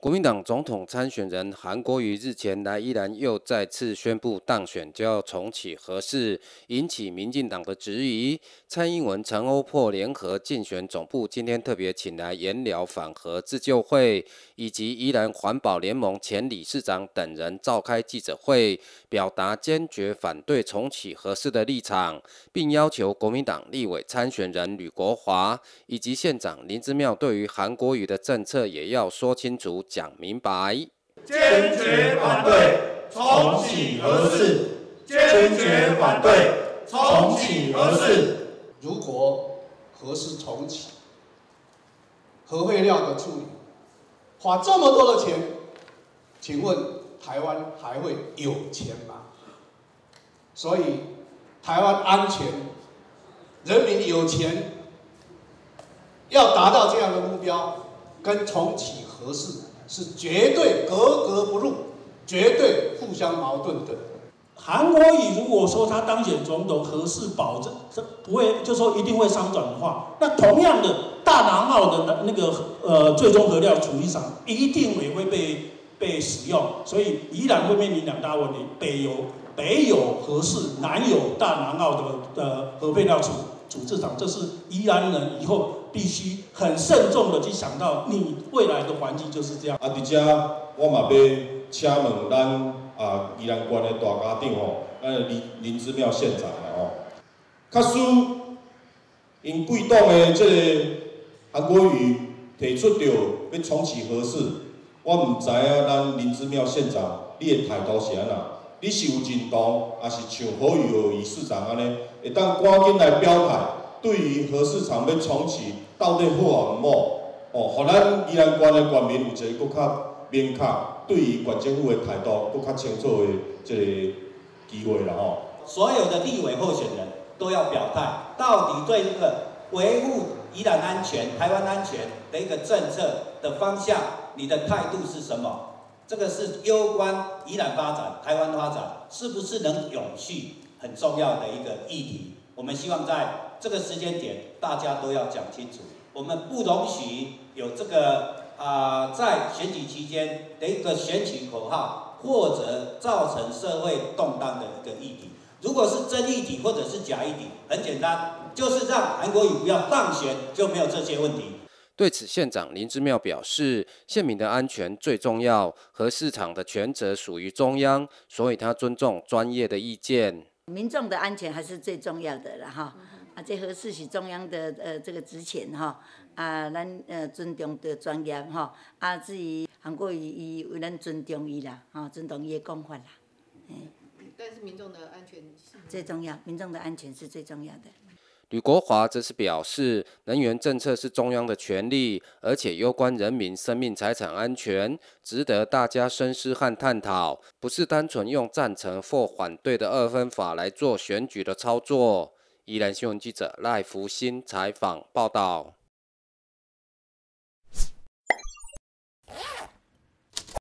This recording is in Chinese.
国民党总统参选人韩国瑜日前来宜兰又再次宣布当选，就要重启核四，引起民进党的质疑。蔡英文、陈欧珀联合竞选总部今天特别请来颜料反核自救会以及宜兰环保联盟前理事长等人召开记者会，表达坚决反对重启核四的立场，并要求国民党立委参选人吕国华以及县长林姿妙对于韩国瑜的政策也要说清楚。讲明白， 坚决反对重启核四，坚决反对重启核四。 如果核四重启，核废料的处理花这么多的钱，请问台湾还会有钱吗？所以台湾安全，人民有钱，要达到这样的目标，跟重启核四是绝对格格不入，绝对互相矛盾的。 韩国瑜如果说他当选总统，核四保证不会，就说一定会商转的话，那同样的大南澳的那个最终核料处理厂一定也会被使用，所以宜兰会面临两大问题：北有核四，南有大南澳的核废料处置厂，这是宜兰人以后必须很慎重的去想到，你未来的环境就是这样。 伫遮我嘛要请问咱宜兰县的大家长吼，咱林姿妙县长啦吼，确实因贵党的这个韩国瑜提出着要重启核四，我唔知影咱林姿妙县长你的态度是安那？你是有认同，还是像侯友宜理事长安尼，会当赶紧来表态？对于核四厂要重启，到底好还唔好？互咱宜兰县的县民有一个更较明确，对于县政府的态度更较清楚的这个机会啦吼。 所有的立委候选人都要表态，到底对这个维护宜兰安全、台湾安全的一个政策的方向，你的态度是什么？这个是攸关宜兰发展、台湾发展是不是能永续很重要的一个议题。我们希望在这个时间点，大家都要讲清楚，我们不容许有这个在选举期间的一个选举口号，或者造成社会动荡的一个议题。如果是真议题或者是假议题，很简单，就是让韩国瑜不要当选，就没有这些问题。 对此，县长林姿妙表示，县民的安全最重要，核四厂的权责属于中央，所以他尊重专业的意见。 民众的安全还是最重要的啦哈，这核四是中央的这个职权哈，咱尊重的专业哈，至于韩国瑜咱尊重伊啦，尊重伊的讲法啦， 但是民众的安全是最重要，民众的安全是最重要的。 吕国华则是表示，能源政策是中央的权利，而且攸关人民生命财产安全，值得大家深思和探讨，不是单纯用赞成或反对的二分法来做选举的操作。宜兰新闻记者赖福新采访报道。